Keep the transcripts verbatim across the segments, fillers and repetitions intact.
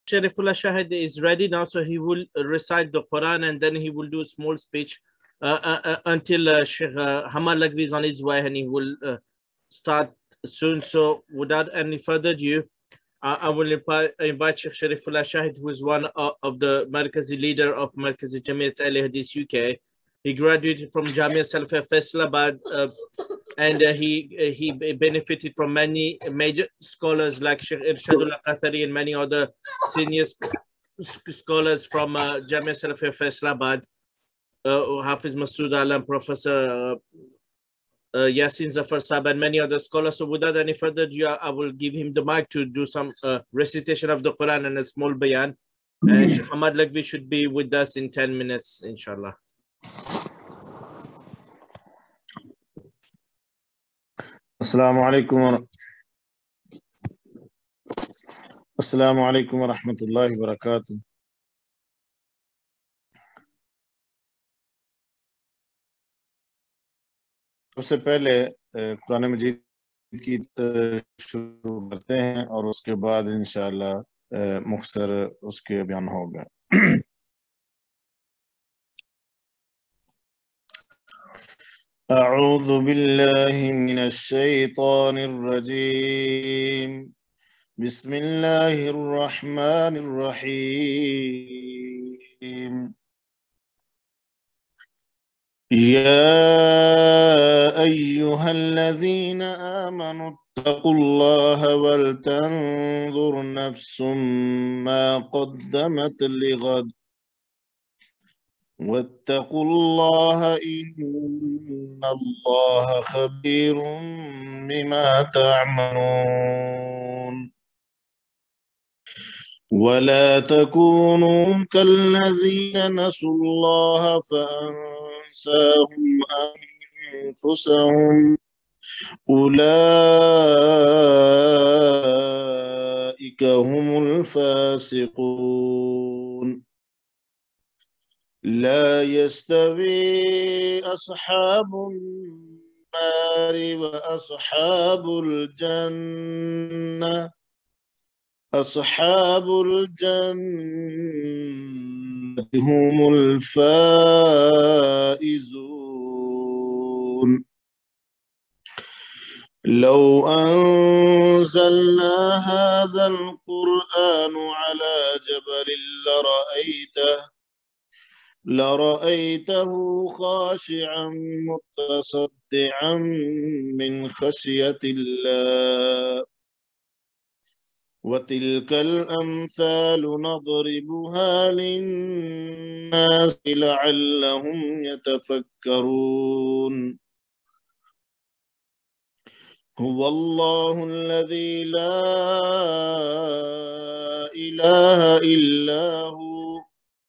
Sharifullah Shahid is ready now, so he will recite the Quran and then he will do a small speech uh, uh, uh, until uh, Sheikh uh, Hamad Lagvi is on his way and he will uh, start soon. So without any further ado, uh, I will invite, invite Sheikh Sharifullah Shahid, who is one of, of the Markazi leader of Markazi Jamiat Ahl Hadith U K. He graduated from Jamia Salafia Faisalabad uh, and uh, he uh, he benefited from many major scholars like Sheikh Irshadullah Qathari and many other senior scholars from uh, Jamia Salafia Faisalabad, uh, Hafiz Masood Alam, Professor uh, uh, Yasin Zafar Sahab, and many other scholars. So without any further ado, I will give him the mic to do some uh, recitation of the Quran and a small bayan. And Sheikh Hamad Lagvi should be with us in ten minutes, inshallah. Assalamu alaikum. Assalamu alaikum wa rahmatullahi wa barakatuh. سب سے پہلے قرآن مجید کی شروع کرتے ہیں اور اس کے بعد انشاءاللہ مختصر اس کے بیان ہوگا. اعوذ باللہ من الشیطان الرجیم بسم اللہ الرحمن الرحیم یا ایہا الذین آمنوا اتقوا اللہ ولتنظر نفس ما قدمت لغد واتقوا اللہ ان اللہ خبیر بما تعملون ولا تكونوا كالذين نسوا الله فأنساهم أنفسهم أولئك هم الفاسقون لا يستوي أصحاب النار وأصحاب الجنة أصحاب الجنة هم الفائزون لو أنزلنا هذا القرآن على جبل لرأيته لرأيته خاشعا متصدعا من خشية الله وتلك الأمثال نضربها للناس لعلهم يتفكرون هو الله الذي لا إله إلا هو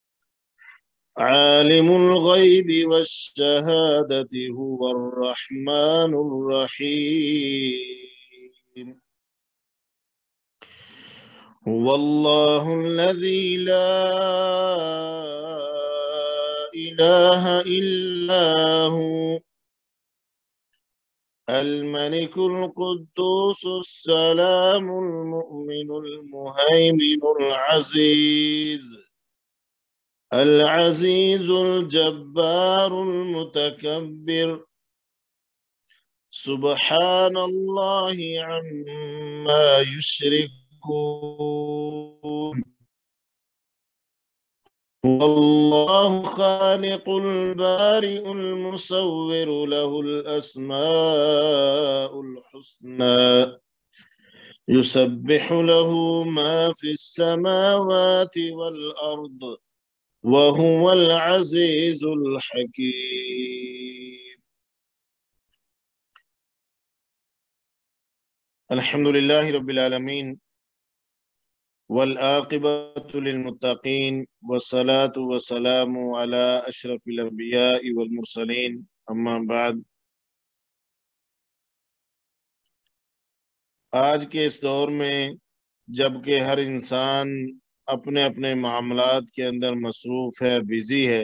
عالم الغيب والشهادة هو الرحمن الرحيم هو الله الذي لا إله إلا هو الملك القدوس السلام المؤمن المهيمن العزيز العزيز الجبار المتكبر سبحان الله عما يشركون هو الله خالق البارئ المصور له الأسماء الحسنى يسبح له ما في السماوات والأرض وهو العزيز الحكيم الحمد لله رب العالمين والعاقبة للمتقين والصلاة والسلام على أشرف الأنبياء والمرسلين أما بعد. آج کے اس دور میں جبکہ ہر انسان اپنے اپنے معاملات کے اندر مصروف ہے، بیزی ہے،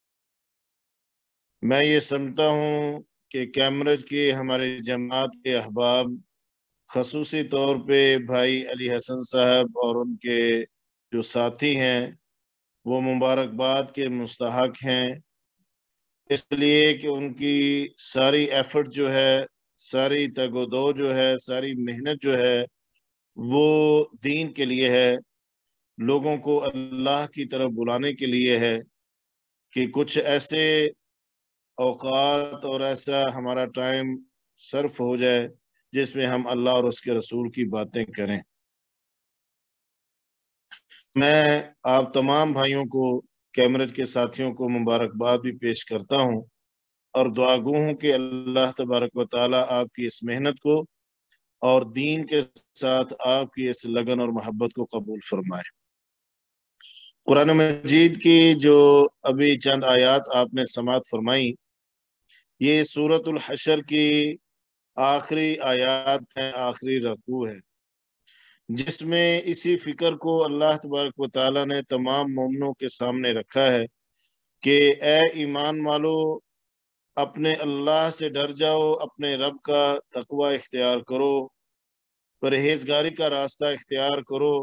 میں یہ سمجھتا ہوں کہ کیمبرج کے ہمارے جماعت کے احباب خصوصی طور پہ بھائی علی حسن صاحب اور ان کے جو ساتھی ہیں وہ مبارکباد کے مستحق ہیں، اس لیے کہ ان کی ساری ایفرٹ جو ہے، ساری تگ و دو جو ہے، ساری محنت جو ہے وہ دین کے لیے ہے، لوگوں کو اللہ کی طرف بلانے کے لیے ہے، کہ کچھ ایسے اوقات اور ایسا ہمارا ٹائم صرف ہو جائے جس میں ہم اللہ اور اس کے رسول کی باتیں کریں۔ میں آپ تمام بھائیوں کو، کیمرج کے ساتھیوں کو مبارکباد بھی پیش کرتا ہوں اور دعا گو ہوں کہ اللہ تبارک و تعالیٰ آپ کی اس محنت کو اور دین کے ساتھ آپ کی اس لگن اور محبت کو قبول فرمائے۔ قرآن مجید کی جو ابھی چند آیات آپ نے سماعت فرمائی، یہ سورۃ الحشر کی آخری آیات ہیں، آخری رکوع ہے، جس میں اسی فکر کو اللہ تبارک و تعالیٰ نے تمام مومنوں کے سامنے رکھا ہے کہ اے ایمان والو، اپنے اللہ سے ڈر جاؤ، اپنے رب کا تقوی اختیار کرو، پرہیزگاری کا راستہ اختیار کرو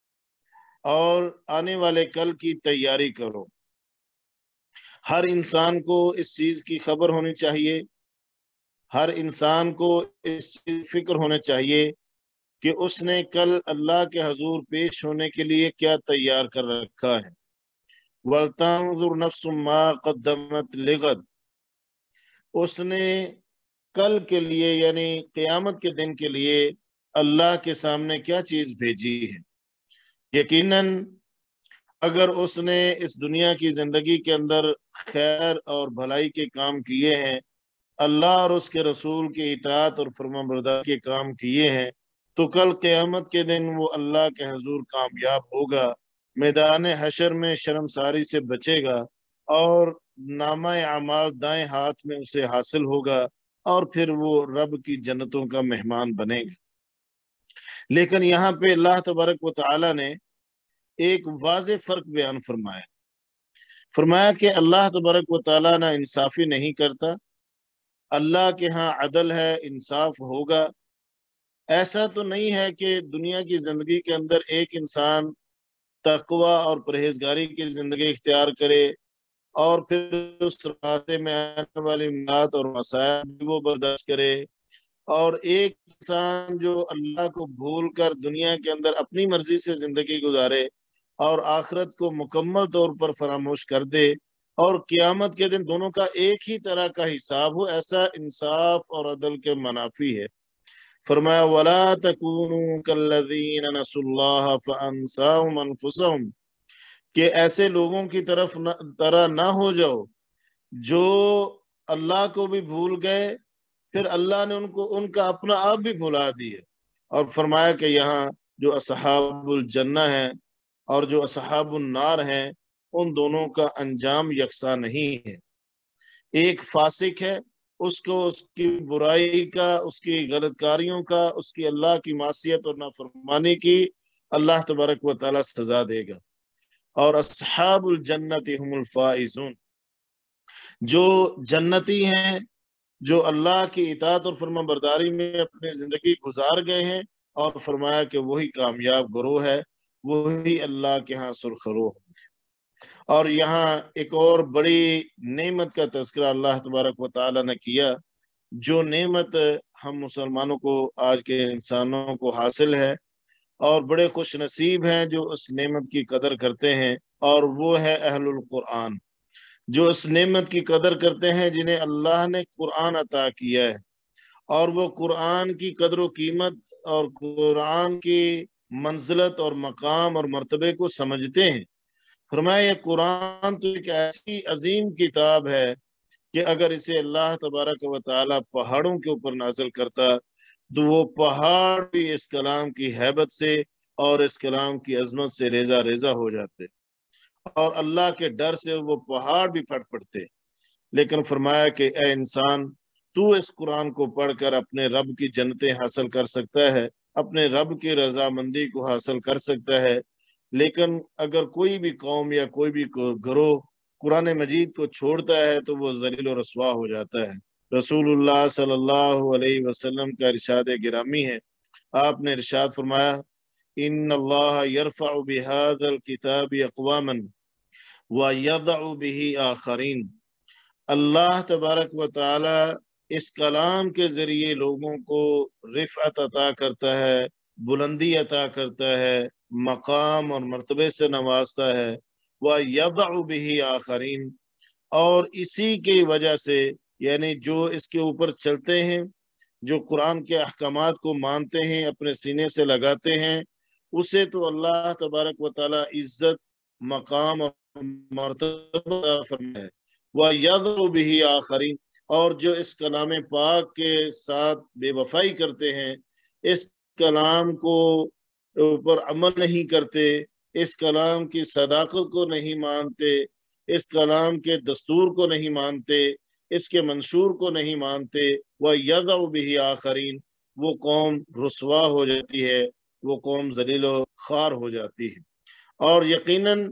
اور آنے والے کل کی تیاری کرو۔ ہر انسان کو اس چیز کی خبر ہونی چاہیے، ہر انسان کو اس چیز کی فکر ہونا چاہیے کہ اس نے کل اللہ کے حضور پیش ہونے کے لیے کیا تیار کر رکھا ہے۔ وَلْتَنظُرْ نَفْسٌ مَا قَدَّمَتْ لِغَدٍ، اس نے کل کے لیے یعنی قیامت کے دن کے لیے اللہ کے سامنے کیا چیز بھیجی ہے۔ یقیناً اگر اس نے اس دنیا کی زندگی کے اندر خیر اور بھلائی کے کام کیے ہیں، اللہ اور اس کے رسول کی اطاعت اور فرمانبرداری کے کام کیے ہیں، تو کل قیامت کے دن وہ اللہ کے حضور کامیاب ہوگا، میدان حشر میں شرمساری سے بچے گا اور نامہ اعمال دائیں ہاتھ میں اسے حاصل ہوگا اور پھر وہ رب کی جنتوں کا مہمان بنے گا۔ لیکن یہاں پہ اللہ تبارک و تعالی نے ایک واضح فرق بیان فرمایا فرمایا کہ اللہ تبارک و تعالی نہ انصافی نہیں کرتا، اللہ کے ہاں عدل ہے، انصاف ہوگا۔ ایسا تو نہیں ہے کہ دنیا کی زندگی کے اندر ایک انسان تقوی اور پرہیزگاری کی زندگی اختیار کرے اور پھر اس راستے میں آنے والی مشکلات اور مسائل بھی وہ برداشت کرے، اور ایک انسان جو اللہ کو بھول کر دنیا کے اندر اپنی مرضی سے زندگی گزارے اور آخرت کو مکمل طور پر فراموش کر دے اور قیامت کے دن دونوں کا ایک ہی طرح کا حساب ہو، ایسا انصاف اور عدل کے منافی ہے۔ فرمایا وَلَا تَكُونُوا كَالَّذِينَ نَسُوا اللَّهَ فَأَنسَاهُمْ أَنفُسَهُمْ، کہ ایسے لوگوں کی طرف طرح نہ ہو جاؤ جو اللہ کو بھی بھول گئے، پھر اللہ نے ان کو ان کا اپنا آپ بھی بھلا دیے۔ اور فرمایا کہ یہاں جو اصحاب الجنہ ہیں اور جو اصحاب النار ہیں، ان دونوں کا انجام یکساں نہیں ہے۔ ایک فاسق ہے، اس کو اس کی برائی کا، اس کی غلط کاریوں کا، اس کی اللہ کی معصیت اور نافرمانی کی اللہ تبارک و تعالی سزا دے گا۔ اور اصحاب الجنت هم الفائزون، جو جنتی ہیں، جو اللہ کی اطاعت اور فرمان برداری میں اپنی زندگی گزار گئے ہیں، اور فرمایا کہ وہی کامیاب گروہ ہے، وہی اللہ کے ہاں سرخرو ہوں گے۔ اور یہاں ایک اور بڑی نعمت کا تذکرہ اللہ تبارک و تعالی نے کیا، جو نعمت ہم مسلمانوں کو، آج کے انسانوں کو حاصل ہے، اور بڑے خوش نصیب ہیں جو اس نعمت کی قدر کرتے ہیں، اور وہ ہے اہل القرآن، جو اس نعمت کی قدر کرتے ہیں جنہیں اللہ نے قرآن عطا کیا ہے، اور وہ قرآن کی قدر و قیمت اور قرآن کی منزلت اور مقام اور مرتبے کو سمجھتے ہیں۔ فرمایا یہ قرآن تو ایک ایسی عظیم کتاب ہے کہ اگر اسے اللہ تبارک و تعالی پہاڑوں کے اوپر نازل کرتا تو وہ پہاڑ بھی اس کلام کی ہیبت سے اور اس کلام کی عظمت سے ریزہ ریزہ ہو جاتے، اور اللہ کے ڈر سے وہ پہاڑ بھی پھٹ پڑتے۔ لیکن فرمایا کہ اے انسان، تو اس قرآن کو پڑھ کر اپنے رب کی جنتیں حاصل کر سکتا ہے، اپنے رب کی رضامندی کو حاصل کر سکتا ہے، لیکن اگر کوئی بھی قوم یا کوئی بھی گروہ قرآن مجید کو چھوڑتا ہے تو وہ ذلیل و رسوا ہو جاتا ہے۔ رسول اللہ صلی اللہ علیہ وسلم کا ارشاد گرامی ہے، آپ نے ارشاد فرمایا ان اللہ یرفع بہذا الکتاب اقواما ویضع بہ آخرین، اللہ تبارک و تعالی اس کلام کے ذریعے لوگوں کو رفعت عطا کرتا ہے، بلندی عطا کرتا ہے، مقام اور مرتبے سے نوازتا ہے، وَيَضَعُ بِهِ آخرین، اور اسی کی وجہ سے یعنی جو اس کے اوپر چلتے ہیں، جو قرآن کے احکامات کو مانتے ہیں، اپنے سینے سے لگاتے ہیں، اسے تو اللہ تبارک و تعالی عزت، مقام اور مرتبہ فرماتا ہے۔ وَيَضْرُ بِهِ آخرین، اور جو اس کلام پاک کے ساتھ بے وفائی کرتے ہیں، اس کلام کو اوپر عمل نہیں کرتے، اس کلام کی صداقت کو نہیں مانتے، اس کلام کے دستور کو نہیں مانتے، اس کے منشور کو نہیں مانتے، وَيَضْعُ بِهِ آخرین، وہ قوم رسوا ہو جاتی ہے، وہ قوم ذلیل و خوار ہو جاتی ہے۔ اور یقیناً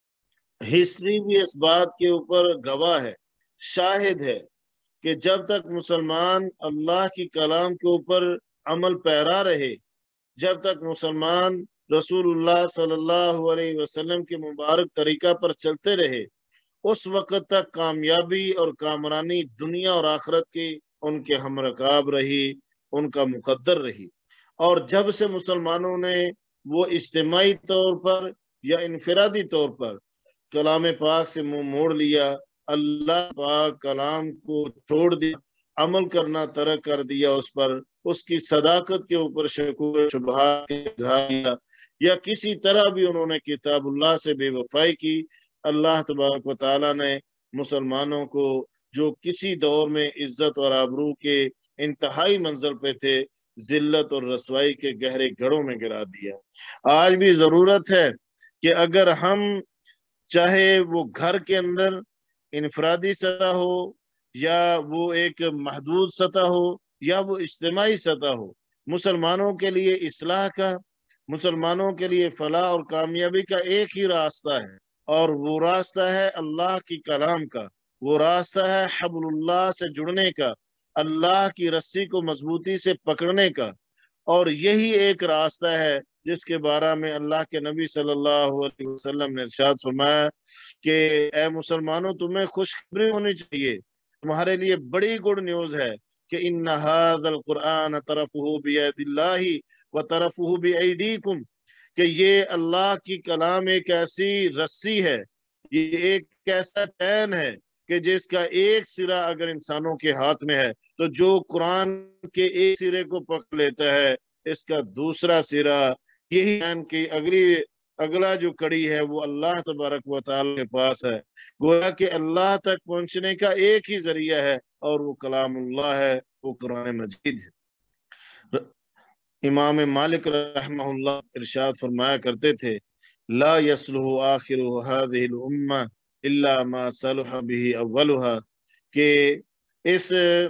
ہسٹری بھی اس بات کے اوپر گواہ ہے، شاہد ہے کہ جب تک مسلمان اللہ کی کلام کے اوپر عمل پیرا رہے، جب تک مسلمان رسول اللہ صلی اللہ علیہ وسلم کے مبارک طریقہ پر چلتے رہے، اس وقت تک کامیابی اور کامرانی دنیا اور آخرت کی ان کے ہم رکاب رہی، ان کا مقدر رہی۔ اور جب سے مسلمانوں نے وہ اجتماعی طور پر یا انفرادی طور پر کلام پاک سے منہ موڑ لیا، اللہ پاک کلام کو چھوڑ دیا، عمل کرنا ترک کر دیا، اس پر اس کی صداقت کے اوپر شک و شبہات کا اظہار کیا، یا کسی طرح بھی انہوں نے کتاب اللہ سے بے وفائی کی، اللہ تبارک و تعالیٰ نے مسلمانوں کو جو کسی دور میں عزت اور آبرو کے انتہائی منزل پہ تھے، ذلت اور رسوائی کے گہرے گڑھوں میں گرا دیا۔ آج بھی ضرورت ہے کہ اگر ہم چاہے وہ گھر کے اندر انفرادی سطح ہو، یا وہ ایک محدود سطح ہو، یا وہ اجتماعی سطح ہو، مسلمانوں کے لیے اصلاح کا، مسلمانوں کے لیے فلاح اور کامیابی کا ایک ہی راستہ ہے، اور وہ راستہ ہے اللہ کی کلام کا، وہ راستہ ہے حبل اللہ سے جڑنے کا، اللہ کی رسی کو مضبوطی سے پکڑنے کا۔ اور یہی ایک راستہ ہے جس کے بارے میں اللہ کے نبی صلی اللہ علیہ وسلم نے ارشاد فرمایا کہ اے مسلمانوں، تمہیں خوشخبری ہونی چاہیے، تمہارے لیے بڑی گڈ نیوز ہے کہ ان ھذا القرآن طرفہ بید اللہ و طرفہ بایدیکم، کہ یہ اللہ کی کلام ایک ایسی رسی ہے، یہ ایک ایسا چین ہے کہ جس کا ایک سرا اگر انسانوں کے ہاتھ میں ہے تو جو قرآن کے ایک سرے کو پکڑ لیتا ہے، اس کا دوسرا سرا، یہی چین کی اگلی اگلا جو کڑی ہے، وہ اللہ تبارک و تعالی کے پاس ہے۔ گویا کہ اللہ تک پہنچنے کا ایک ہی ذریعہ ہے، اور وہ کلام اللہ ہے، وہ قرآن مجید ہے۔ امام مالک رحمہ اللہ ارشاد فرمایا کرتے تھے، لا يصلح آخر هذه الامہ الا ما صلح به اولها، کہ اس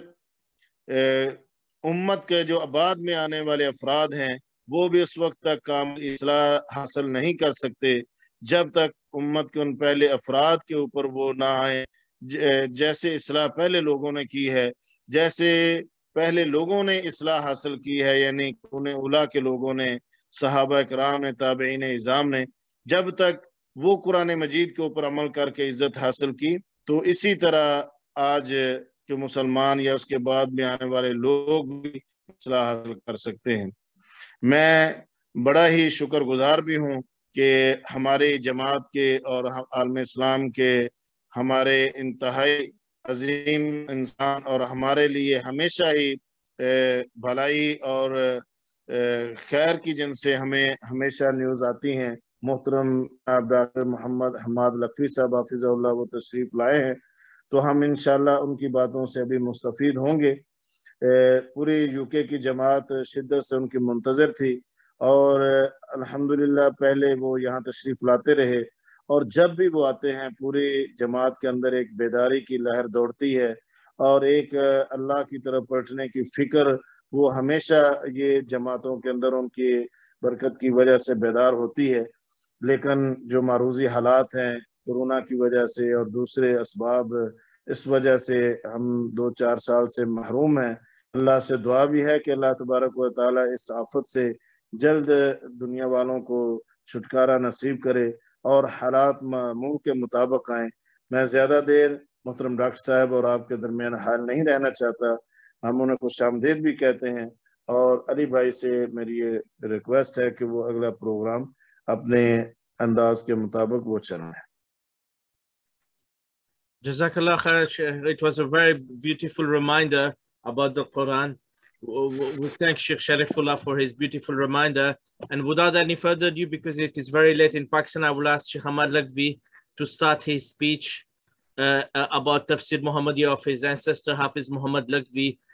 امت کے جو بعد میں آنے والے افراد ہیں، وہ بھی اس وقت تک کامل اصلاح حاصل نہیں کر سکتے جب تک امت کے ان پہلے افراد کے اوپر وہ نہ آئے، جیسے اصلاح پہلے لوگوں نے کی ہے، جیسے پہلے لوگوں نے اصلاح حاصل کی ہے، یعنی انہیں اولا کے لوگوں نے، صحابہ کرام نے، تابعین اعظام نے، جب تک وہ قرآن مجید کے اوپر عمل کر کے عزت حاصل کی، تو اسی طرح آج کہ مسلمان یا اس کے بعد میں آنے والے لوگ بھی اصلاح حاصل کر سکتے ہیں۔ میں بڑا ہی شکر گزار بھی ہوں کہ ہماری جماعت کے اور عالم اسلام کے ہمارے انتہائی عظیم انسان اور ہمارے لیے ہمیشہ ہی بھلائی اور خیر کی جن سے ہمیں ہمیشہ نیوز آتی ہیں، محترم ڈاکٹر محمد حماد لکھوی صاحب حافظہ اللہ وہ تشریف لائے ہیں، تو ہم انشاءاللہ ان کی باتوں سے ابھی مستفید ہوں گے۔ پوری یو کے کی جماعت شدت سے ان کی منتظر تھی، اور الحمدللہ پہلے وہ یہاں تشریف لاتے رہے، اور جب بھی وہ آتے ہیں پوری جماعت کے اندر ایک بیداری کی لہر دوڑتی ہے، اور ایک اللہ کی طرف پلٹنے کی فکر وہ ہمیشہ یہ جماعتوں کے اندر ان کی برکت کی وجہ سے بیدار ہوتی ہے۔ لیکن جو معروضی حالات ہیں کورونا کی وجہ سے اور دوسرے اسباب، اس وجہ سے ہم دو چار سال سے محروم ہیں۔ اللہ سے دعا بھی ہے کہ اللہ تبارک و تعالی اس آفت سے جلد دنیا والوں کو چھٹکارا نصیب کرے اور حالات معمول کے مطابق آئیں۔ میں زیادہ دیر محترم ڈاکٹر صاحب اور آپ کے درمیان حال نہیں رہنا چاہتا، ہم انہیں خوش آمدید بھی کہتے ہیں، اور علی بھائی سے میری یہ ریکویسٹ ہے کہ وہ اگلا پروگرام اپنے انداز کے مطابق وہ چلائیں۔ Jazakallah khair. It was a very beautiful reminder about the Quran. We thank Sheikh Sharifullah for his beautiful reminder. And without any further ado, because it is very late in Pakistan, I will ask Sheikh Hamad Lagvi to start his speech uh, uh, about Tafsir Muhammadiyya of his ancestor Hafiz Muhammad Lagvi,